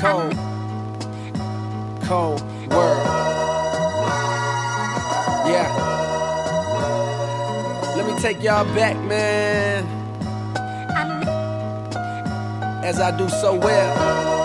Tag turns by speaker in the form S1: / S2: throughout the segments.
S1: Cold, cold world. Yeah. Let me take y'all back, man. As I do so well.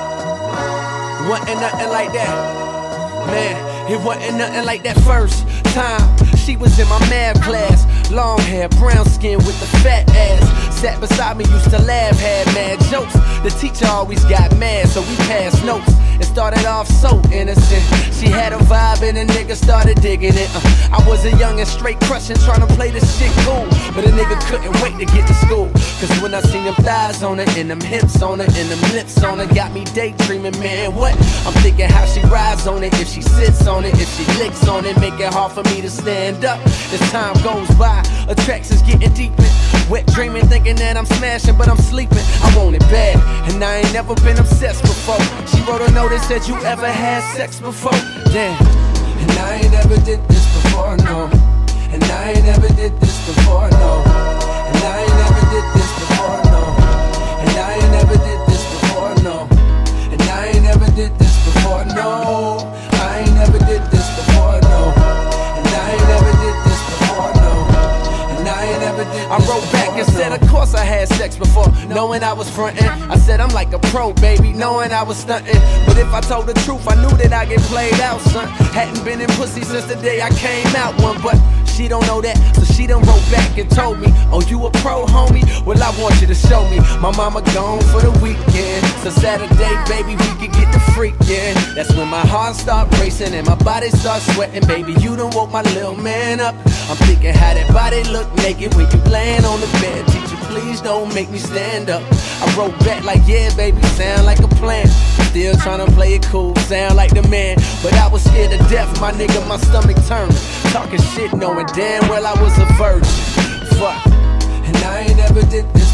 S1: Wasn't nothing like that. Man, it wasn't nothing like that first time. She was in my math class. Long hair, brown skin with the fat ass. Sat beside me, used to laugh, had mad jokes. The teacher always got mad, so we passed notes. It started off so innocent. She had a vibe and a nigga started digging it. I was a young and straight crushing, trying to play this shit cool. But a nigga couldn't wait to get to school. Cause when I seen them thighs on her, and them hips on her, and them lips on her, got me daydreaming, man, what? I'm thinking how she rides on it, if she sits on it, if she licks on it, make it hard for me to stand up. As time goes by, attractions getting deeper. Wet dreaming, thinking that I'm smashing, but I'm sleeping. I want it bad, and I ain't never been obsessed before. She wrote a note that said, you ever had sex before? Damn. And I ain't never did this before, no. And I ain't never did this before, no. And I ain't never did this before, no. And I ain't never did this before, no. And I ain't never did this before, no. I ain't never did this before, no. And I ain't never did this before, no. And I ain't never did this. I wrote back and said, of course I had sex before, knowing I was frontin'. I said I'm like a pro, baby, knowing I was stuntin'. But if I told the truth, I knew that I get played out, son. Hadn't been in pussy since the day I came out one, but she don't know that, so she done wrote back and told me, oh, you a pro, homie? Well, I want you to show me. My mama gone for the weekend, so Saturday, baby, we can get the freakin'. That's when my heart start racing and my body start sweating. Baby, you done woke my little man up. I'm thinking how that body look naked when you layin' on the bed. Teacher, please don't make me stand up. I wrote back like, yeah, baby, sound like a plan. Still tryna play it cool, sound like the man. But I was scared to death, my nigga, my stomach turned. Talking shit, knowing damn well I was a virgin. Fuck. And I ain't never did this